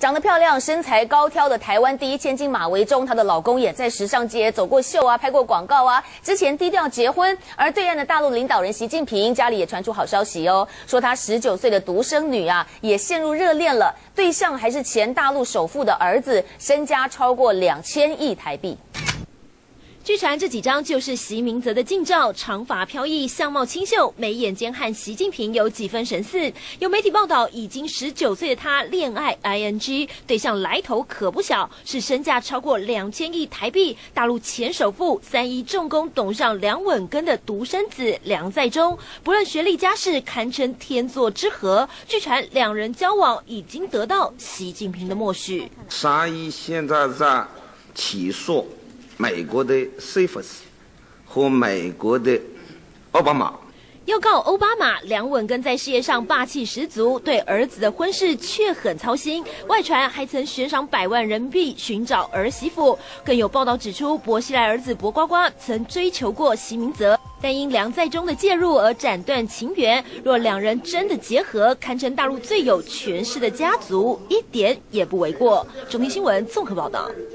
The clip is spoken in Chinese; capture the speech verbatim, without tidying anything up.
长得漂亮、身材高挑的台湾第一千金马维中，她的老公也在时尚界走过秀啊，拍过广告啊。之前低调结婚，而对岸的大陆领导人习近平家里也传出好消息哦，说他十九岁的独生女啊也陷入热恋了，对象还是前大陆首富的儿子，身家超过两千亿台币。 据传这几张就是习明泽的近照，长发飘逸，相貌清秀，眉眼间和习近平有几分神似。有媒体报道，已经十九岁的他恋爱 I N G 对象来头可不小，是身价超过两千亿台币，大陆前首富、三一重工董事长梁稳根的独生子梁在中，不论学历家世，堪称天作之合。据传两人交往已经得到习近平的默许。 三一现在在起诉 美国的 C F S 和美国的奥巴马要告奥巴马，梁稳根在事业上霸气十足，对儿子的婚事却很操心。外传还曾悬赏百万人民币寻找儿媳妇，更有报道指出，薄熙来儿子薄瓜瓜曾追求过习明泽，但因梁在中的介入而斩断情缘。若两人真的结合，堪称大陆最有权势的家族，一点也不为过。中天新闻综合报道。